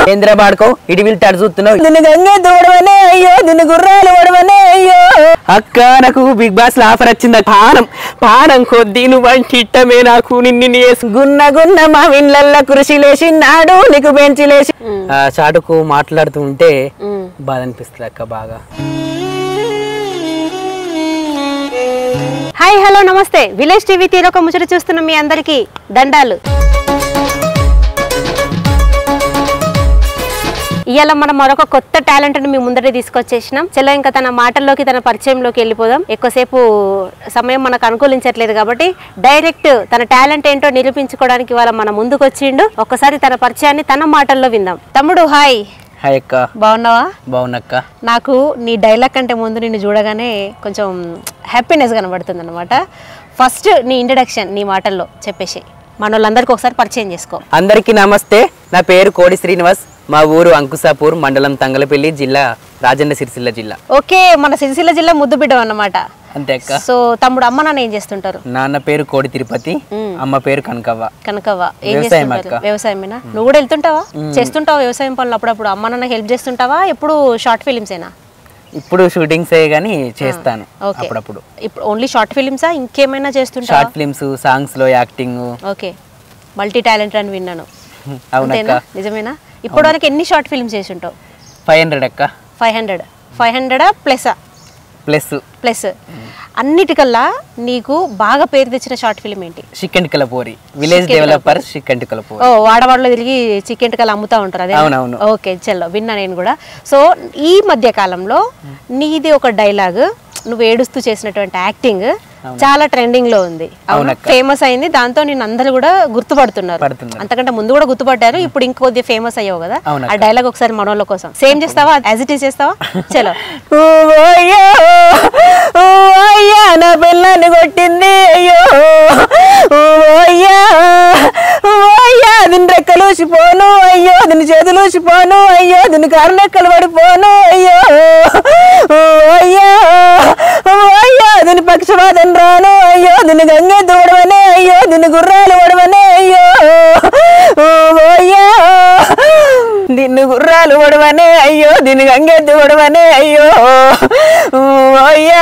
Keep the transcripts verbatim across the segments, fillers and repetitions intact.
కేంద్ర బాడుకో ఇటు వీళ్ళు చూస్తున్నావు దీన్ని గంగే దూడవనే అయ్యో దీన్ని గుర్రాలు ఓడవనే అయ్యో అక్క నాకు బిగ్ బాస్ లో ఆఫర్ వచ్చింది పానం పానం కొద్ది నువ్వంటి ఇట్టమే నాకు నిన్ను గున్న గున్న మా విన్లల్లా కృషి లేచి నాడు నీకు బెంచి లేచి చాటుకు మాట్లాడుతూ ఉంటే బాధ అనిపిస్తుంది అక్క బాగా. హాయ్ హలో నమస్తే విలేజ్ టీవీ తీరొక ముచ్చట చూస్తున్న మీ అందరికీ దండాలు. ఇవాళ మనం మరొక కొత్త టాలెంట్ ని మీ ముందరే తీసుకొచ్చేసినాం. చలో ఇంకా తన మాటల్లోకి తన పరిచయంలోకి వెళ్ళిపోదాం. ఎక్కువసేపు సమయం మనకు అనుకూలించట్లేదు కాబట్టి డైరెక్ట్ తన టాలెంట్ ఏంటో నిరూపించుకోవడానికి ఇవాళ మన ముందుకు వచ్చిండు. ఒక్కసారి తన పరిచయాన్ని తన మాటల్లో విందాం. తమ్ముడు హాయ్. హాయ్ అక్క. బాగున్నావా? బాగున్నక్క. నాకు నీ డైలాగ్ కంటే ముందు నిన్ను చూడగానే కొంచెం హ్యాపీనెస్ కనబడుతుంది అనమాట. ఫస్ట్ నీ ఇంట్రడక్షన్ నీ మాటల్లో చెప్పేసి మన వాళ్ళందరికీ ఒకసారి పరిచయం చేసుకో. అందరికీ నమస్తే, నా పేరు కోడి శ్రీనివాస్, మా ఊరు అంకుసాపూర్, మండలం తంగలపల్లి, జిల్లా రాజన్న సిరిసిల్ల జిల్లా. ఓకే, మన సిరిసిల్ల జిల్లా ముద్దుబిడ్డ అన్నమాట. అంతే అక్క. సో తమ్ముడు అమ్మ నాన్న ఏం చేస్తుంటారు? నాన్న పేరు కోడి తిరుపతి, అమ్మ పేరు కనకవ్వ. కనకవ్వ ఏం చేస్తుంటారు? వ్యవసాయమేనా? నువ్వు కూడా వెళ్తుంటావా, చేస్తుంటావా వ్యవసాయం పనులు? అప్పుడప్పుడు అమ్మ నాన్న హెల్ప్ చేస్తుంటావా? ఎప్పుడు షార్ట్ ఫిలిమ్స్ ఏనా? ఇప్పుడు షూటింగ్స్ గానీ చేస్తాను అప్పుడప్పుడు. ఇప్పుడు ఓన్లీ షార్ట్ ఫిలిమ్సా ఇంకేమైనా చేస్తుంటావా? షార్ట్ ఫిలిమ్స్, సాంగ్స్ లో యాక్టింగ్. ఓకే, మల్టీ టాలెంటెడ్ అని విన్నాను. అవునా? నిజమేనా? ఇప్పటి వరకు ఎన్ని షార్ట్ ఫిల్మ్స్ చేసి ఉంటావు? ఫైవ్ హండ్రెడ్ అక్క. Five hundred five hundred plus plus plus అన్నిటికల్లా నీకు బాగా పేరు తెచ్చిన షార్ట్ ఫిల్మ్ ఏంటి? చికెన్ కలపూరి, విలేజ్ డెవలపర్ చికెన్ కలపూరి. ఓ, వాడవాడలో తిరిగి చికెన్ కల అమ్ముతా ఉంటారు అదే? అవునవును. ఓకే, చల్లో విన్నా నేను కూడా. సో ఈ మధ్య కాలంలో నీది ఒక డైలాగ్, నువ్వు ఏడుస్తూ చేసినటువంటి యాక్టింగ్ చాలా ట్రెండింగ్ లో ఉంది, ఫేమస్ అయింది. దాంతో నేను అందరూ కూడా గుర్తుపడుతున్నారు. అంతకంటే ముందు కూడా గుర్తుపడ్డారు, ఇప్పుడు ఇంకొద్ది ఫేమస్ అయ్యావు కదా. ఆ డైలాగ్ ఒకసారి మనోళ్ళ కోసం సేమ్ చేస్తావా? యాజ్ ఇట్ ఈస్ చేస్తావా? చలో. నా పిల్లని కొట్టింది అయ్యో అయ్యా, దీని రెక్కలూసిపోను అయ్యో, దీని చేతులూసిపోను అయ్యో, దీని కారు రెక్కలు పడిపోను అయ్యో అయ్యా అయ్యా, దీని పక్షవాదం రాను అయ్యో, దీని గంగే దూడవనే అయ్యో, దీని గుర్రాలు ఓడవనే అయ్యో అయ్యా, దీన్ని గుర్రాలు ఓడవనే అయ్యో, దీని గంగే దూడవనే అయ్యో అయ్యా.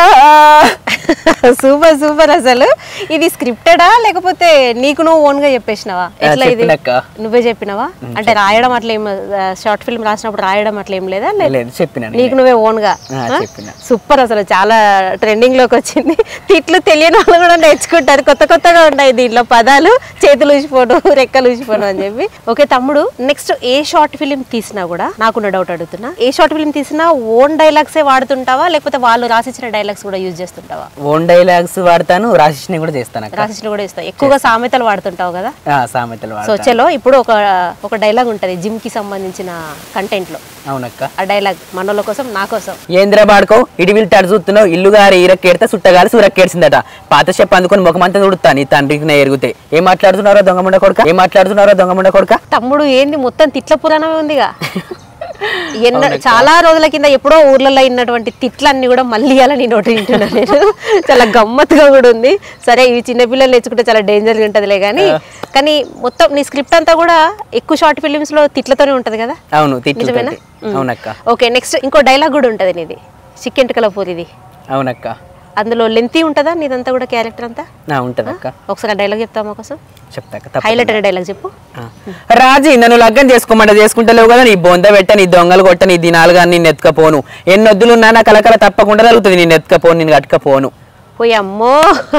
Super super. అసలు ఇది స్క్రిప్టెడా లేకపోతే నీకు నువ్వు ఓన్ గా చెప్పేసినావా? ఎట్లా ఇది నువ్వే చెప్పినావా? అంటే రాయడం అట్లా ఏం, షార్ట్ ఫిల్మ్ రాసినప్పుడు రాయడం అట్లా ఏం లేదా? నీకు నువ్వే ఓన్ గా? సూపర్. అసలు చాలా ట్రెండింగ్ లోకి వచ్చింది. తిట్లు తెలియని వాళ్ళు కూడా నేర్చుకుంటారు, కొత్త కొత్తగా ఉన్నాయి దీంట్లో పదాలు. చేతులు ఊసిపోను, రెక్కలు ఊసిపోను అని చెప్పి. ఓకే తమ్ముడు, నెక్స్ట్ ఏ షార్ట్ ఫిల్మ్ తీసినా కూడా నాకున్న డౌట్ అడుగుతున్నా, ఏ షార్ట్ ఫిల్మ్ తీసినా ఓన్ డైలాగ్సే వాడుతుంటావా లేకపోతే వాళ్ళు రాసిచ్చిన డైలాగ్స్ కూడా యూజ్ చేస్తుంటావా? ఓన్ డైలాగ్స్ వాడతాను, రాసిచ్చిన కూడా చేస్తాను. రాసిచ్చిన కూడా చేస్తాను. ఎక్కువగా సామెతలు వాడుతుంటావు కదా? సామెతలు. సో చలో, ఇప్పుడు ఒక ఒక డైలాగ్ ఉంటది జిమ్ కి సంబంధించిన కంటెంట్ లో. అవునక్క. ఆ డైలాగ్ మనోళ్ళ కోసం, నా కోసం. ఏంద్ర బాడుకో ఇటు వీళ్ళు చూస్తున్నావు, ఇల్లు గారి ఈరక్కేడితే సుట్టగాలి సూరక్కేడ్చిందట. పాత చెప్ప అందుకొని ముఖమంతా చూడుతా నీ తండ్రికి నా ఎరుగుతే. ఏం మాట్లాడుతున్నారో దొంగముండ కొడుక, ఏం మాట్లాడుతున్నారో దొంగముండ కొడుక. తమ్ముడు ఏంది మొత్తం తిట్ల పురాణమే ఉందిగా. ఎన్న చాలా రోజుల కింద ఎప్పుడో ఊర్లలో అయినటువంటి తిట్లన్నీ కూడా మళ్ళీ అలా నేను నోటి వింటున్నా నేను. చాలా గమ్మత్తుగా కూడా ఉంది. సరే, ఇవి చిన్నపిల్లలు నేర్చుకుంటే చాలా డేంజర్గా ఉంటదిలే కానీ, కానీ మొత్తం నీ స్క్రిప్ట్ అంతా కూడా ఎక్కువ షార్ట్ ఫిలిమ్స్ లో తిట్లతోనే ఉంటది కదా? అవును, నిజమేనా? అవునక్క. ఓకే, నెక్స్ట్ ఇంకో డైలాగ్ కూడా ఉంటది నీది, చికెన్ కలపూరిది. అవునక్క. అందులో లెంతీ ఉంటుందా నీదంతా కూడా క్యారెక్టర్ అంతా? ఉంటదక్క. ఒకసారి డైలాగ్ చెప్తావా మా కోసం? చెప్తా. హైలైట్ డైలాగ్ చెప్పు. రాజీ, నన్ను లగ్గం చేసుకోమంట చేసుకుంటలేవు కదా, నీ బొంద పెట్ట, నీ దొంగలు కొట్ట, నీ దినాలుగా నేను ఎత్తుకపోను. ఎన్నొద్దులున్నా నా కలకల తప్పకుండా జరుగుతుంది, నేను ఎత్తుకపోను, నేను కట్టుకపోను. పోయి అమ్మో,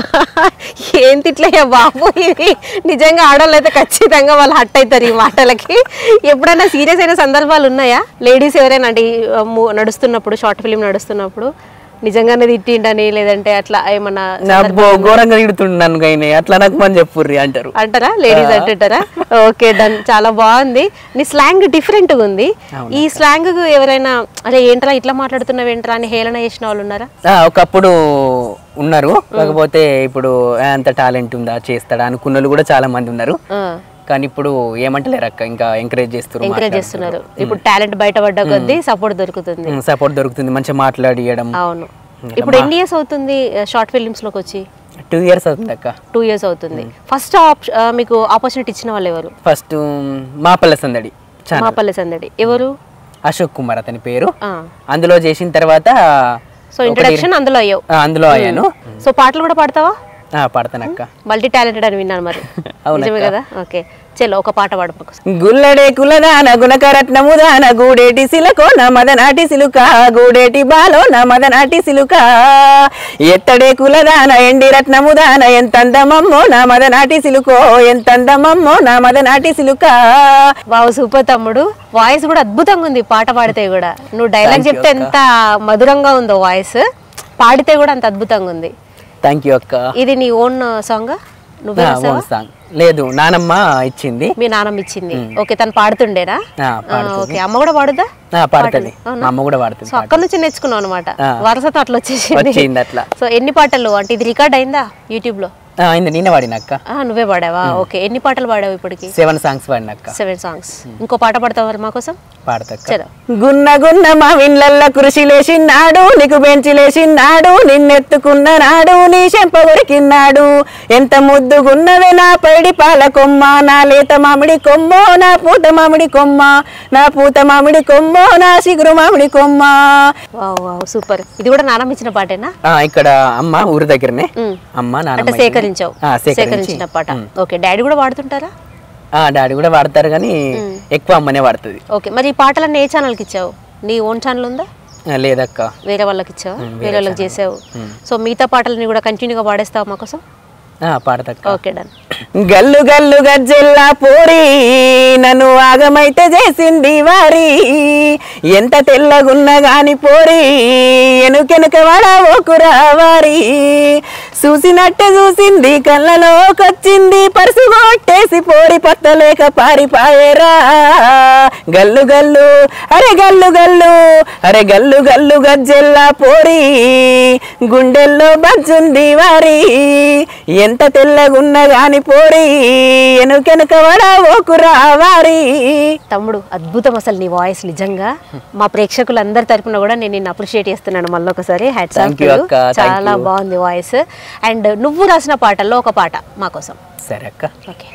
ఏం తిట్లయ్యా బాబు ఇది. నిజంగా ఆడవాళ్ళు అయితే ఖచ్చితంగా వాళ్ళు హట్ అవుతారు ఈ మాటలకి. ఎప్పుడైనా సీరియస్ అయిన సందర్భాలు ఉన్నాయా? లేడీస్ ఎవరైనా అంటే నడుస్తున్నప్పుడు, షార్ట్ ఫిలిం నడుస్తున్నప్పుడు నిజంగానే తిట్టిండని లేదంటే అట్లా ఏమన్నా ఘోరంగా తిడుతున్నాను కానీ అట్లా నాకు మంది చెప్పుర్రి అంటారు అంటారా? లేడీస్ అంటుంటారా? ఓకే డన్, చాలా బాగుంది. నీ స్లాంగ్ డిఫరెంట్ గా ఉంది. ఈ స్లాంగ్ ఎవరైనా అరే ఏంట్రా ఇట్లా మాట్లాడుతున్నావు ఏంట్రా అని హేళన చేసిన వాళ్ళు ఉన్నారా? ఒకప్పుడు ఉన్నారు, కాకపోతే ఇప్పుడు అంత టాలెంట్ ఉందా చేస్తాడా అనుకున్న కూడా చాలా మంది ఉన్నారు. కానీ ఇప్పుడు ఏమంటలేరు అక్క, ఇంకా ఎంకరేజ్ చేస్తారు ఎంకరేజ్ చేస్తున్నారు. ఇప్పుడు టాలెంట్ బయటపడ్డ కొద్దీ సపోర్ట్ దొరుకుతుంది సపోర్ట్ దొరుకుతుంది మంచిగా మాట్లాడియడం. అవును. ఇప్పుడు ఎన్ని ఇయర్స్ అవుతుంది షార్ట్ ఫిలిమ్స్ లోకి వచ్చి? టూ ఇయర్స్ అవుతుంది అక్క. టూ ఇయర్స్ అవుతుంది. ఫస్ట్ మీకు ఆపర్చునిటీ ఇచ్చిన వాళ్ళు ఎవరు? ఫస్ట్ మాపల్ల సందడి మాపల్లె సందడి ఎవరు? అశోక్ కుమార్ అతని పేరు. ఆ. అందులో చేసిన తర్వాత సో ఇంట్రడక్షన్ అందులో అయ్యావు. ఆ, అందులో అయ్యాను. సో పాటలు కూడా పాడతావా? ఆ, పాడతానక్క. మల్టీ టాలెంటెడ్ అని విన్నాను మరి. నిజమే కదా? ఓకే చలో ఒక పాట పాడు. గుల్లడే కులదాన గుణకరత్నము దాన గూడేటి సిలకో నా మదనాటి సిలుక గూడేటి బాలో నా మదనాటి సిలుక ఎత్తడే కులదాన ఎండి రత్నము దాన ఎంతందమమ్మో నా మదనాటి సిలుకో ఎంతందమమ్మో నా మదనాటి సిలుక. వావ్ సూపర్ తమ్ముడు, వాయిస్ కూడా అద్భుతంగా ఉంది పాట పాడితే కూడా. నువ్వు డైలాగ్ చెప్తే ఎంత మధురంగా ఉందో వాయిస్, పాడితే కూడా అంత అద్భుతంగా ఉంది. థ్యాంక్ యూ అక్క. ఇది నీ ఓన్ సాంగ్? నువ్వే సాంగ్ లేదు, నానమ్మ ఇచ్చింది. మీ నానమ్మ ఇచ్చింది. ఓకే తను పాడుతుండేనా? ఓకే అమ్మ కూడా పాడుదా? పాడుతుంది, అమ్మ కూడా పాడుతుంది. సో అక్కడ నుంచి నేర్చుకున్నావు అనమాట, వరుసతో అట్లా వచ్చేసింది అట్లా. సో ఎన్ని పాటలు అంటే ఇది రికార్డ్ అయిందా యూట్యూబ్ లో? అయింది, నేనే పాడినక్క. నువ్వే పాడావా? ఓకే ఎన్ని పాటలు పాడావు ఇప్పటికి? సెవెన్ సాంగ్స్ పాడినక్క. Seven songs. ఇంకో పాట పాడతావు మరి మా కోసం? పాడతా. గున్న గున్న మా విన్లల్ల కృషి లేచిన్నాడు, నీకు బెంచి లేచిన్నాడు, నిన్నెత్తుకున్న నాడు నీ చెంప కొరికిన్నాడు. ఎంత ముద్దుగున్నవే నా పైడి పాల కొమ్మ, నా లేత మామిడి కొమ్మో నా పూత మామిడి కొమ్మ, నా పూత మామిడి కొమ్మో నా సిగురు మామిడి కొమ్మ. సూపర్. ఇది కూడా నానమ్మ ఇచ్చిన పాటేనా? ఇక్కడ అమ్మ ఊరి దగ్గరనే అమ్మ నాన్న సేకరించావు, సేకరించిన పాట. ఓకే డాడీ కూడా వాడుతుంటారా? డాడీ కూడా వాడతారు కానీ ఎక్కువ అమ్మనే వాడుతుంది. ఓకే మరి ఈ పాటలన్నీ ఏ ఛానల్కి ఇచ్చావు? నీ ఓన్ ఛానల్ ఉందా? లేదక్క. వేరే వాళ్ళకి ఇచ్చావు, వేరే వాళ్ళకి చేసావు. సో మిగతా పాటలని కూడా కంటిన్యూగా పాడేస్తావు మా కోసం? పాడతా. Okay done. గల్లు గల్లు గజ్జెల్లా పోరి నన్ను ఆగమైతే చేసింది వారి, ఎంత తెల్లగున్న గాని పోరి ఎనుకెనుక వడవోకురా వారి, చూసినట్టే చూసింది కళ్ళలోకొచ్చింది పరుసు కొట్టేసి పోరి పత్తలేక పారిపాయేరా. గల్లు గల్లు అరే గల్లు గల్లు అరే గల్లు గల్లు గజ్జెల్లా పోరి గుండెల్లో బజ్జుంది వారి, ఎంత తెల్లగున్న గాని పోరి ఎనుకెనుక వడవోకురా వారి. తమ్ముడు అద్భుతం అసలు నీ వాయిస్ నిజంగా. మా ప్రేక్షకులందరి తరపున కూడా నేను నిన్ను అప్రిషియేట్ చేస్తున్నాను మళ్ళీ ఒకసారి. హ్యాట్స్ ఆఫ్ టు యు, చాలా బాగుంది వాయిస్. అండ్ నువ్వు రాసిన పాటల్లో ఒక పాట మా కోసం. సరే అక్క. ఓకే.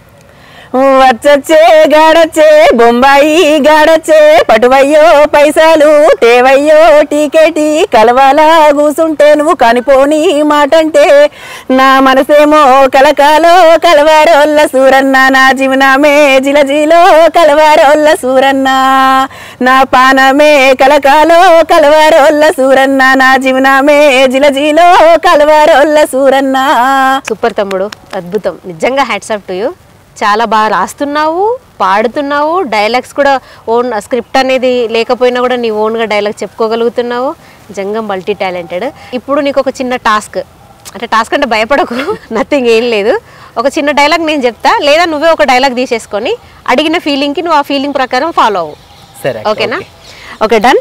వచ్చే గాడచ్చే బొంబాయి గాడచ్చే పటువయ్యో పైసలు తేవయ్యో టీకేటి కలవాలా కూసుంటే నువ్వు కనిపోని మాటంటే, నా మనసేమో కలకాలో కలవారోళ్ళ సూరన్న, నా జీవనమే జిలజీలో కలవారోళ్ళ సూరన్న, నా పానమే కలకాలో కలవారోళ్ళ సూరన్న, నా జీవనమే జిలజీలో కలవారోళ్ళ సూరన్న. సూపర్ తమ్ముడు, అద్భుతం నిజంగా. Hats off to you. చాలా బాగా రాస్తున్నావు, పాడుతున్నావు, డైలాగ్స్ కూడా ఓన్ స్క్రిప్ట్ అనేది లేకపోయినా కూడా నీ ఓన్గా డైలాగ్ చెప్పుకోగలుగుతున్నావు. నిజంగా మల్టీ టాలెంటెడ్. ఇప్పుడు నీకు ఒక చిన్న టాస్క్, అంటే టాస్క్ అంటే భయపడకు, నథింగ్ ఏం లేదు. ఒక చిన్న డైలాగ్ నేను చెప్తా, లేదా నువ్వే ఒక డైలాగ్ తీసేసుకొని అడిగిన ఫీలింగ్కి నువ్వు ఆ ఫీలింగ్ ప్రకారం ఫాలో అవ్వు. సరే ఓకేనా? Okay done.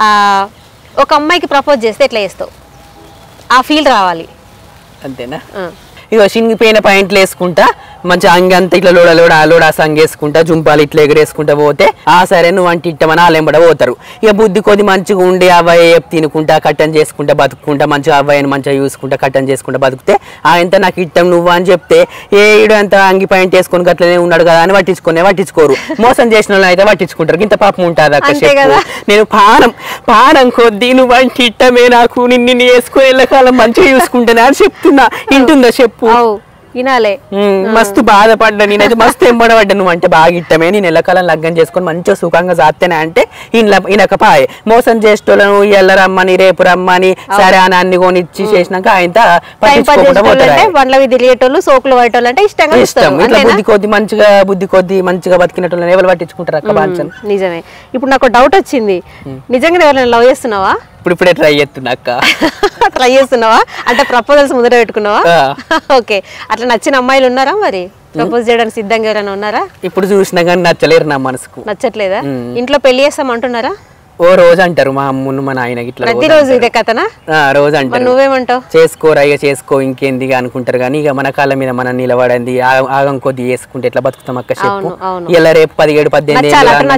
ఒక అమ్మాయికి ప్రపోజ్ చేస్తే ఎట్లా చేస్తావు? ఆ ఫీల్ రావాలి అంతేనా? ఇక చినిగిపోయిన పాయింట్లు వేసుకుంటా మంచి అంగంతా ఇట్లా లోడ లోడ లోడ సంగ్ వేసుకుంటా జుంపాలు ఇట్లా ఎగరేసుకుంటా పోతే ఆ సరే నువ్వు అంటే ఇట్టమని ఆలెంబడ పోతారు. ఇక బుద్ధి కొద్ది మంచిగా ఉండి అవ్వయ్య తినుకుంటా కట్టం చేసుకుంటా బతుకుంటా మంచిగా అవ్వయ్యని మంచిగా చూసుకుంటా కట్టం చేసుకుంటా బతుకుతే ఆయనతో నాకు ఇట్టం నువ్వు అని చెప్తే ఏ ఇడు అంత అంగి పాయింట్ వేసుకొని గట్లనే ఉన్నాడు కదా అని పట్టించుకునే పట్టించుకోరు. మోసం చేసిన వాళ్ళు అయితే పట్టించుకుంటారు. ఇంత పాపం ఉంటుంది అక్క. నేను పానం పానం కొద్ది నువ్వు అంటే ఇట్టమే నాకు నిన్ను వేసుకుని ఎల్లకాలం మంచిగా చూసుకుంటానే అని చెప్తున్నా. ఇంటుందా చెప్పు? వినాలే. మస్తు బాధపడ్డా నేనైతే, మస్తు ఎంబడబడ్డా. నువ్వు అంటే బాగా ఇట్టమే, నేను ఎల్లకాలం లగ్గం చేసుకొని మంచిగా సుఖంగా సాత్తేనే అంటే ఈయనకపాయే. మోసం చేసేటోళ్ళను ఇయ్యాల రమ్మని రేపు రమ్మని సరే అని అన్ని కొనిచ్చి చేసినాక ఆయన తిరిగేటోళ్ళు సోకులు పడేటోళ్ళు అంటే ఇష్టంగా ఇష్టం. ఇట్లా బుద్ధి కొద్ది మంచిగా బుద్ధి కొద్ది మంచిగా బతికినట్టు ఎవరు పట్టించుకుంటారు అక్క బాంచన్. నిజమే. ఇప్పుడు నాకు డౌట్ వచ్చింది, నిజంగా ఎవరైనా లవ్ చేస్తున్నావా? ఇప్పుడు ఇప్పుడే ట్రై చేస్తున్నా అక్క. ట్రై చేస్తున్నావా అంటే ప్రపోజల్స్ ముందర పెట్టుకున్నావా? ఓకే. అట్లా నచ్చిన అమ్మాయిలు ఉన్నారా మరి? ప్రపోజ్ చేయడానికి సిద్ధంగా ఎవరైనా ఉన్నారా? ఇప్పుడు చూసినా కానీ నచ్చలేరు నా మనసుకు. నచ్చట్లేదా? ఇంట్లో పెళ్లి చేస్తాం అంటున్నారా? ఓ రోజు అంటారు మా అమ్మును మా నాయన ఇట్లా ప్రతిరోజు ఇదే కథనా? రోజు అంటారు. నువ్వేమంటావు? చేసుకోరా ఇక చేసుకో ఇంకేంది అనుకుంటారు కానీ ఇక మన కాళ్ళ మీద మనం నిలబడింది ఆగం కొద్ది చేసుకుంటే ఎట్లా బతుకుతాం అక్క చెప్పు. ఇలా రేపు పదిహేడు పద్దెనిమిది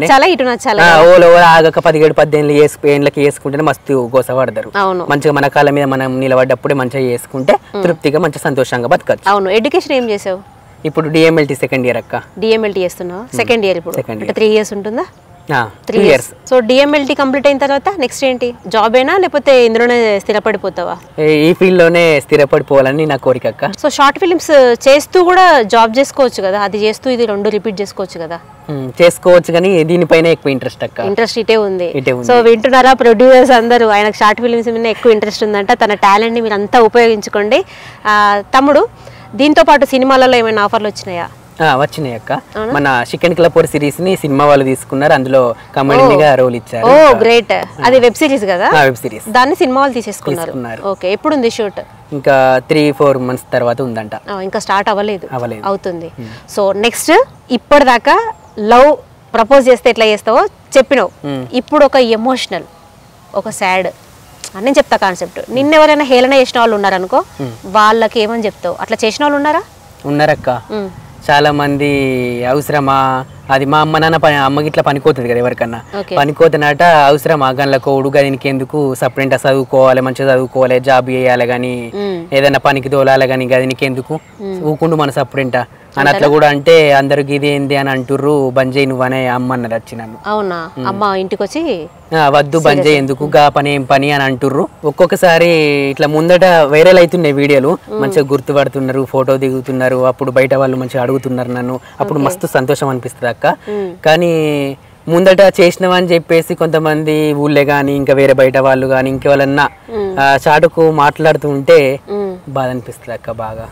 ఓలో ఆగక పదిహేడు పద్దెనిమిది ఏళ్ళకి వేసుకుంటేనే మస్తు గోసపడతారు. మంచిగా మన కాళ్ళ మీద మనం నిలబడ్డప్పుడే మంచిగా చేసుకుంటే తృప్తిగా మంచిగా సంతోషంగా బతకచ్చు. అవును. ఎడ్యుకేషన్ ఏం చేసావు? ఇప్పుడు డిఎంఎల్టీ సెకండ్ ఇయర్ అక్క. డిఎంఎల్టీ చేస్తున్నావు సెకండ్ ఇయర్ ఇప్పుడు, అంటే త్రీ ఇయర్స్ ఉంటుందా? Three years. So DMLT complete అయిన తర్వాత నెక్స్ట్ ఏంటి, జాబ్ అయినా లేకపోతే ఇందులోనే స్థిరపడిపోతావా? ఈ ఫీల్డ్ లోనే స్థిరపడిపోవాలని నా కోరిక అక్క. సో షార్ట్ ఫిల్మ్స్ చేస్తూ కూడా జాబ్ చేసుకోవచ్చు కదా, అది చేస్తూ ఇది రెండు రిపీట్ చేసుకోవచ్చు కదా? చేసుకోవచ్చు, కానీ దీనిపైన ఎక్కువ ఇంట్రెస్ట్ అక్క. ఇంట్రెస్ట్ ఇటే ఉంది. సో వింటున్నారా ప్రొడ్యూసర్స్ అందరూ, ఆయనకు షార్ట్ ఫిల్మ్స్ మీద ఎక్కువ ఇంట్రెస్ట్ ఉందంట. తన టాలెంట్ ని మీరు అంతా ఉపయోగించుకోండి. తమ్ముడు, దీంతో పాటు సినిమాలలో ఏమైనా ఆఫర్లు వచ్చినాయా? వచ్చినాయి అక్క. మన చికెన్ క్లపోర్ సిరీస్ ని సినిమా వాళ్ళు తీసుకున్నారు, అందులో కమెడీని గా రోల్ ఇచ్చారు. Oh great. అది వెబ్ సిరీస్ కదా? Web series. దాన్ని సినిమా వాళ్ళు తీసేసుకున్నారు. ఓకే, ఎప్పుడు ఉంది షూట్? ఇంకా త్రీ ఫోర్ మంత్స్ తర్వాత ఉందంట. ఇంకా స్టార్ట్ అవ్వలేదు? అవ్వలేదు. అవుతుంది. సో నెక్స్ట్, ఇప్పటిదాకా లవ్ ప్రపోజ్ చేస్తే ఎట్లా చేస్తావో చెప్పినావు. ఇప్పుడు ఒక ఎమోషనల్, ఒక సాడ్ అని చెప్తా కాన్సెప్ట్. నిన్నెవరైనా హేళన చేసిన వాళ్ళు ఉన్నారనుకో, వాళ్ళకి ఏమని చెప్తావు? అట్లా చేసిన వాళ్ళు ఉన్నారా? ఉన్నారక్క. చాలా మంది అవసరమా, అది మా అమ్మ నాన్న పని, అమ్మకి ఇట్లా పనికోతుంది కదా ఎవరికన్నా, పనికోతున్నట అవసరమా గన్ల కోడు దీనికి ఎందుకు, సపరేట్ చదువుకోవాలి, మంచిగా చదువుకోవాలి, జాబ్ చేయాలి, కానీ ఏదైనా పనికి తోలాలి, కానీ గదినికి ఎందుకు ఊకుండు మన సపరేట్ అని అట్లా కూడా అంటే అందరికి ఇది ఏంది అని అంటుర్రు. బంజయ్ నువ్వు అనే అమ్మ అన్నది వచ్చి నన్ను. అవునా? అమ్మ ఇంటికి వచ్చి వద్దు బంజయ్ ఎందుకు, గా పని ఏం పని అని అంటుర్రు. ఒక్కొక్కసారి ఇట్లా ముందట వైరల్ అవుతున్నాయి వీడియోలు, మంచిగా గుర్తుపడుతున్నారు, ఫోటో దిగుతున్నారు, అప్పుడు బయట వాళ్ళు మంచిగా అడుగుతున్నారు నన్ను, అప్పుడు మస్తు సంతోషం అనిపిస్తుంది అక్క. కానీ ముందట చేసినవని చెప్పేసి కొంతమంది ఊళ్ళే గాని ఇంకా వేరే బయట వాళ్ళు గాని ఇంకెవరన్నా చాటుకు మాట్లాడుతూ ఉంటే బాధ అనిపిస్తుంది అక్క బాగా.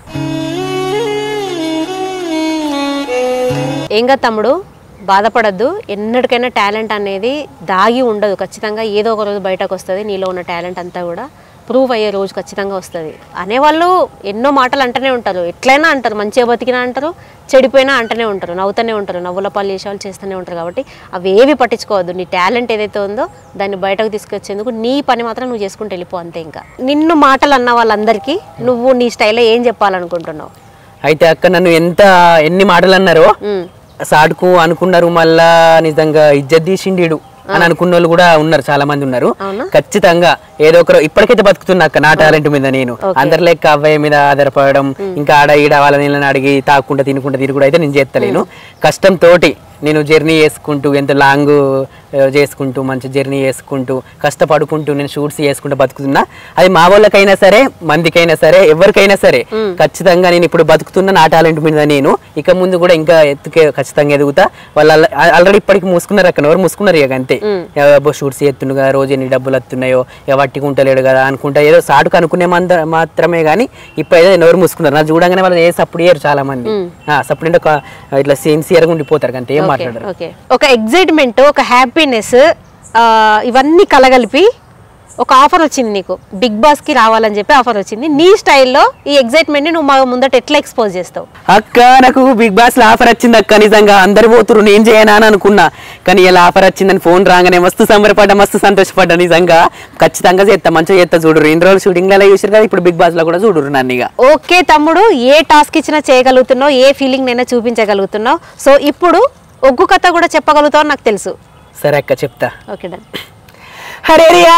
ఏంగా తమ్ముడు, బాధపడద్దు. ఎన్నటికైనా టాలెంట్ అనేది దాగి ఉండదు, ఖచ్చితంగా ఏదో ఒక రోజు బయటకు వస్తుంది. నీలో ఉన్న టాలెంట్ అంతా కూడా ప్రూవ్ అయ్యే రోజు ఖచ్చితంగా వస్తుంది. అనేవాళ్ళు ఎన్నో మాటలు అంటూనే ఉంటారు, ఎట్లయినా అంటారు, మంచిగా బతికినా అంటారు, చెడిపోయినా అంటూనే ఉంటారు, నవ్వుతూనే ఉంటారు, నవ్వుల పాలు చేసే వాళ్ళు చేస్తూనే ఉంటారు. కాబట్టి అవి ఏవి పట్టించుకోవద్దు. నీ టాలెంట్ ఏదైతే ఉందో దాన్ని బయటకు తీసుకొచ్చేందుకు నీ పని మాత్రం నువ్వు చేసుకుంటూ వెళ్ళిపో, అంతే. ఇంకా నిన్ను మాటలు అన్న వాళ్ళందరికీ నువ్వు నీ స్టైల్లో ఏం చెప్పాలనుకుంటున్నావు? అయితే అక్క నన్ను ఎంత ఎన్ని మాటలు అన్నారో సాడుకు అనుకున్నారు, మళ్ళా నిజంగా ఇజ్జత్ తీసిండు అని అనుకున్న వాళ్ళు కూడా ఉన్నారు, చాలా మంది ఉన్నారు. ఖచ్చితంగా ఏదో ఒకరు ఇప్పటికైతే బతుకుతున్నా అక్క నా టాలెంట్ మీద. నేను అందరి లెక్క అవ్వయ్య మీద ఆధారపడడం, ఇంకా ఆడ ఈడ వాళ్ళ నీళ్ళని అడిగి తాకుండా తినుకుంటా తిరుగుడు అయితే నేను చేస్తలేను. కష్టం తోటి నేను జర్నీ చేసుకుంటూ, ఎంత లాంగ్ చేసుకుంటూ, మంచి జర్నీ చేసుకుంటూ, కష్టపడుకుంటూ నేను షూట్స్ చేసుకుంటూ బతుకుతున్నా. అది మా వాళ్ళకైనా సరే, మందికైనా సరే, ఎవరికైనా సరే ఖచ్చితంగా నేను ఇప్పుడు బతుకుతున్నా నా టాలెంట్ మీద. నేను ఇక ముందు కూడా ఇంకా ఎత్తుకే ఖచ్చితంగా ఎదుగుతా. వాళ్ళు ఆల్రెడీ ఇప్పటికి మూసుకున్నారు అక్కడ, ఎవరు మూసుకున్నారు ఇక అంతే. షూట్స్ చేస్తుండగా రోజు ఎన్ని డబ్బులు వస్తున్నాయో, వట్టికి ఉంటలేడు కదా అనుకుంటా, ఏదో సాటుకు అనుకునే మాత్రమే కానీ ఇప్పుడైతే ఎవరు మూసుకున్నారు. నా చూడంగానే వాళ్ళు ఏ సప్పుడు చేయరు చాలా మంది, సప్పుడు అంటే ఇట్లా సిన్సియర్గా ఉండిపోతారు అంతే, ఏం మాట్లాడరు. ఒక ఎగ్జైట్మెంట్, ఒక హ్యాపీనెస్, ఇవన్నీ కలగలిపి ఒక ఆఫర్ వచ్చింది నీకు, బిగ్ బాస్ కి రావాలని చెప్పి ఆఫర్ వచ్చింది. నీ స్టైల్లో ఈ ఎగ్జైట్మెంట్ ని నువ్వు మా ముందట ఎట్లా ఎక్స్పోజ్ చేస్తావు? అక్క నాకు బిగ్ బాస్ లో ఆఫర్ వచ్చింది అక్క, నిజంగా అందరు పోతురు, నేను చేయనా అని అనుకున్నా, కానీ ఇలా ఆఫర్ వచ్చిందని ఫోన్ రాగానే మస్తు సంబరపడ్డా, మస్తు సంతోషపడ్డా. నిజంగా ఖచ్చితంగా చేస్తా, మంచిగా చేస్తా. చూడరు ఇన్ని రోజులు షూటింగ్ లో చూసారు కదా, ఇప్పుడు బిగ్ బాస్ లో కూడా చూడరు నన్ను. ఇక ఓకే తమ్ముడు, ఏ టాస్క్ ఇచ్చినా చేయగలుగుతున్నావు, ఏ ఫీలింగ్ నైనా చూపించగలుగుతున్నావు. సో ఇప్పుడు ఒగ్గు కథ కూడా చెప్పగలుగుతావు నాకు తెలుసు. సరే అక్క చెప్తా. Okay done. హరేరియా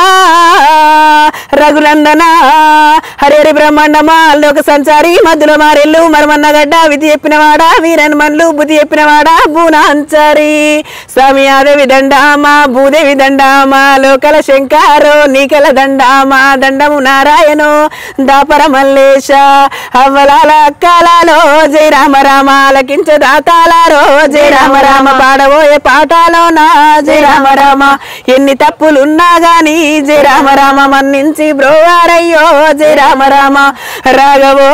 రఘునందన హరేరి బ్రహ్మాండమా లోక సంచారి మధుల మారెల్లు మరమన్నగడ్డ విధి చెప్పినవాడా వీరన్ మన్లు బుద్ధి చెప్పినవాడా భూనాంచారి స్వామి ఆదేవి దండామా భూదేవి దండామా లోకల శంకారో నీకల దండామా దండము నారాయణో దాపర మల్లేశ అవ్వలాల అక్కలలో జై రామ రామ లకించ దాతాలారో జై రామ రామ పాడబోయే పాటలో నా జై రామ రామ ఎన్ని తప్పులున్నా గాని జై రామ రామ మన్నించి బ్రోవారయ్యో జై రామ రామ రాఘవో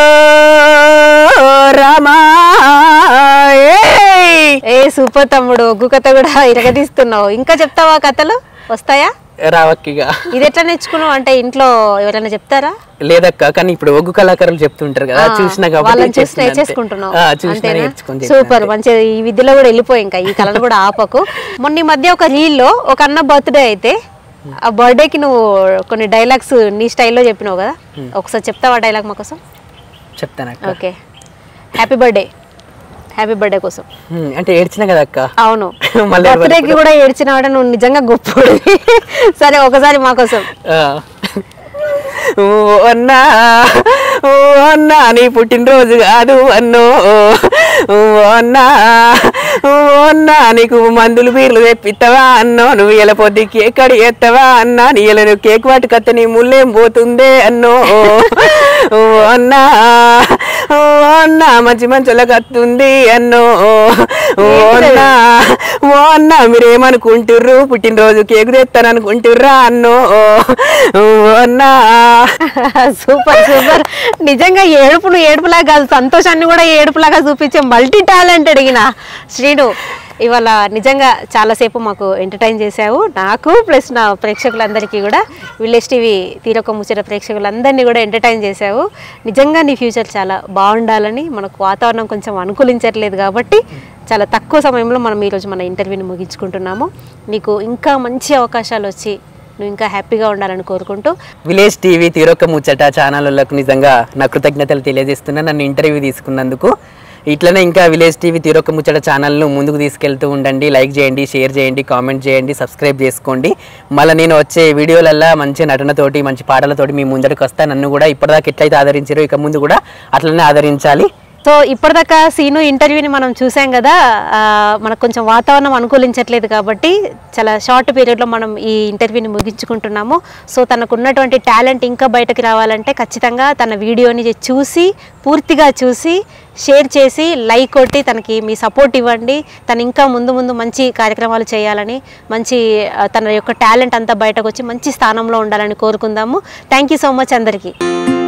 రామా. ఏ సూపర్ తమ్ముడు, ఒగ్గు కథ కూడా ఇరగదీస్తున్నావు. ఇంకా చెప్తావా కథలు? వస్తాయా? రావక్కిగా. ఇది ఎట్లా నేర్చుకున్నావు? అంటే ఇంట్లో ఎవరైనా చెప్తారా? లేదక్క, కానీ ఇప్పుడు ఒగ్గు కళాకారులు చెప్తుంటారు కదా, చూసినా కాబట్టి నేర్చేసుకుంటున్నావు. సూపర్, మంచిగా ఈ విద్యలో కూడా వెళ్ళిపోయి ఇంకా ఈ కళను కూడా ఆపకు. మొన్న ఈ మధ్య ఒక రీల్ లో ఒక అన్న బర్త్డే అయితే ఆ బర్త్డేకి నువ్వు కొన్ని డైలాగ్స్ నీ స్టైల్లో చెప్పినావు కదా, ఒకసారి చెప్తావా డైలాగ్ మా కోసం? చెప్తాను. Okay. Happy birthday. Happy birthday కోసం అంటే ఏడ్చిన కదా అక్క? అవును, బర్త్డేకి కూడా ఏడ్చినావాడ, నువ్వు నిజంగా గొప్ప. సరే ఒకసారి మా కోసం. ఓ అన్నా ఓ అన్నా నీ పుట్టినరోజు కాదు అన్నో ఓ అన్నా ఓ అన్నా నీకు మందులు బీర్లు తెప్పిస్తావా అన్నో నువ్వు ఇలా పొద్దు కేక్ కడి ఎత్తవా అన్నా నీ ఇలా నువ్వు కేక్ పట్టుకత్త నీ ముళ్ళేం పోతుందే అన్నో ఓ అన్నా ఓ అన్నా మంచి మంచులకు వస్తుంది అన్నో ఓ అన్నా ఓ అన్నా మీరేమనుకుంటుర్రు పుట్టినరోజు కేకు తెస్తాను అనుకుంటుర్రా అన్నో ఓ అన్నా. Super super. నిజంగా ఏడుపును ఏడుపులాగా కాదు, సంతోషాన్ని కూడా ఏడుపులాగా చూపించే మల్టీ టాలెంటెడ్ ఈయన శ్రీను. ఇవాళ నిజంగా చాలాసేపు మాకు ఎంటర్టైన్ చేసావు, నాకు ప్లస్ నా ప్రేక్షకులందరికీ కూడా, విలేజ్ టీవీ తీరొక ముచ్చట ప్రేక్షకులందరినీ కూడా ఎంటర్టైన్ చేసావు. నిజంగా నీ ఫ్యూచర్ చాలా బాగుండాలని, మనకు వాతావరణం కొంచెం అనుకూలించట్లేదు కాబట్టి చాలా తక్కువ సమయంలో మనం ఈరోజు మన ఇంటర్వ్యూని ముగించుకుంటున్నాము. నీకు ఇంకా మంచి అవకాశాలు వచ్చి నువ్వు ఇంకా హ్యాపీగా ఉండాలని కోరుకుంటూ విలేజ్ టీవీ తీరొక ముచ్చట ఛానళ్ళకు నిజంగా నా కృతజ్ఞతలు తెలియజేస్తున్నా నన్ను ఇంటర్వ్యూ తీసుకున్నందుకు. ఇట్లనే ఇంకా విలేజ్ టీవీ తీరొక ముచ్చట ఛానల్ను ముందుకు తీసుకెళ్తూ ఉండండి. లైక్ చేయండి, షేర్ చేయండి, కామెంట్ చేయండి, సబ్స్క్రైబ్ చేసుకోండి. మళ్ళీ నేను వచ్చే వీడియోలల్లో మంచి నటనతోటి మంచి పాటలతోటి మీ ముందరికి వస్తా. నన్ను కూడా ఇప్పటిదాకా ఎట్లయితే ఆదరించారో ఇక ముందు కూడా అట్లనే ఆదరించాలి. సో ఇప్పటిదాకా సీను ఇంటర్వ్యూని మనం చూసాం కదా, మనకు కొంచెం వాతావరణం అనుకూలించట్లేదు కాబట్టి చాలా షార్ట్ పీరియడ్లో మనం ఈ ఇంటర్వ్యూని ముగించుకుంటున్నాము. సో తనకు ఉన్నటువంటి టాలెంట్ ఇంకా బయటకు రావాలంటే ఖచ్చితంగా తన వీడియోని చూసి పూర్తిగా చూసి షేర్ చేసి లైక్ కొట్టి తనకి మీ సపోర్ట్ ఇవ్వండి. తను ఇంకా ముందు ముందు మంచి కార్యక్రమాలు చేయాలని, మంచి తన యొక్క టాలెంట్ అంతా బయటకు వచ్చి మంచి స్థానంలో ఉండాలని కోరుకుందాము. థ్యాంక్ యూ సో మచ్ అందరికీ.